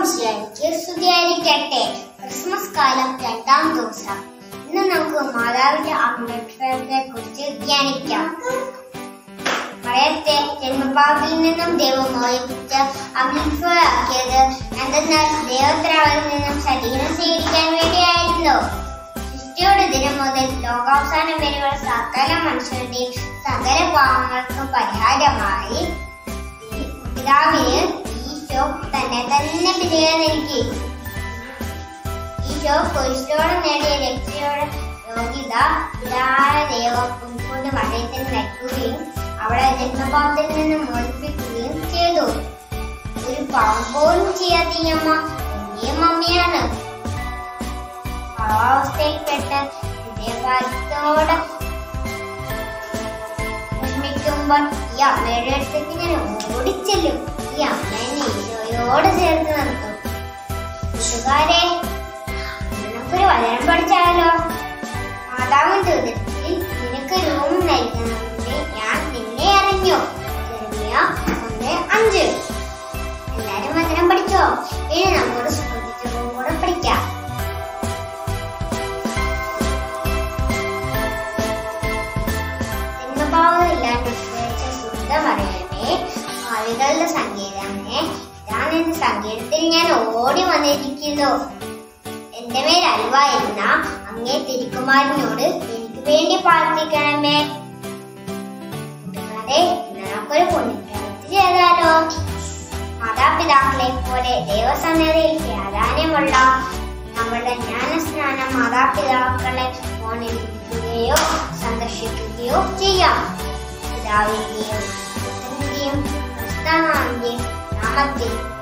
ഈശോമിശിഹായ്ക്ക് സ്തുതിയായിരിക്കട്ടെ. ക്രിസ്മസ് കാലം 2-ാം ദിവസം. ഇന്ന് നമുക്ക് മാതാവിന്റെ അമ്മയെ കുറിച്ച് ധ്യാനിക്കാം. മറിയത്തെ ജന്മപാപത്തിൽ നിന്നും ദൈവം മോചിപ്പിച്ച് അംഗീകാരാക്കിയത് എന്തെന്നാൽ ദൈവത്തിനവരിൽ നിന്നും ശരീരം സ്വീകരിക്കാൻ വേണ്ടിയായിരുന്നു. സൃഷ്ടിയുടെ ദിനം മുതൽ ലോകാവസാനം വരെയുള്ള സകല മനുഷ്യരുടെയും സകല പാവങ്ങൾക്കും പരിഹാരമായി പിതാവിന് ഈശോ തന്നെ ബലിയാൻ നൽകി. ഈശോ കുരിശിലൂടെ നേടിയ രക്ഷയുടെ യോഗ്യത പിതാവായ ദൈവം മുൻകൂട്ടി മറിയത്തിന് നൽകുകയും അവളെ ജന്മപാപത്തിൽ നിന്ന് മോചിപ്പിക്കുകയും ചെയ്തു. ഒരു പാവം പോലും ചെയ്യാത്ത ഈ അമ്മ എന്റെയും അമ്മയാണ്. ഭാവാവസ്ഥയിൽപ്പെട്ട ഹൃദയഭാരത്തോടെ വിഷമിക്കുമ്പോൾ ഈ അമ്മയുടെ അടുത്തേക്ക് ഞാൻ ഓടിച്ചെല്ലും. ഈ അമ്മേനെ ഈശോയോട് ചേർത്ത് നിർത്തും. കൂട്ടുകാരെ, നിനക്കൊരു വചനം പഠിച്ചാലോ? മാതാവിന്റെ ഉദരത്തിൽ നിനക്ക് രൂപം നൽകുന്നതിന് ഞാൻ നിന്നെ അറിഞ്ഞു. ജെറമിയ 1:5. എല്ലാരും വചനം പഠിച്ചോ? ഇനി നമ്മോട് ശ്രദ്ധിച്ചതും കൂടെ പഠിക്കാം. ജന്മഭാവമില്ലാണ്ട് ശുദ്ധമറിയമേ, ഭാവികളുടെ സങ്കേതമേ, ഞാൻ എന്റെ സങ്കേതത്തിൽ ഞാൻ ഓടി വന്നിരിക്കുന്നു. എന്റെ മേൽ അലിവായിരുന്ന അങ്ങേ തിരുക്കുമാരനോട് എനിക്ക് വേണ്ടി പ്രാർത്ഥിക്കണമേ. കൂട്ടുകാരെ, നമുക്കൊരു പുണ്യപ്രവൃത്തി ചെയ്താലോ? മാതാപിതാക്കളെ പോലെ ദൈവസന്നിധിയിൽ പ്രാധാന്യമുള്ള നമ്മളുടെ ജ്ഞാനസ്നാനം മാതാപിതാക്കളെ ഫോണിലിരിക്കുകയോ സന്ദർശിക്കുകയോ ചെയ്യാം. പിതാവിന്റെയും പുത്രന്റെയും പരിശുദ്ധാത്മാവിന്റെയും നാമത്തിൽ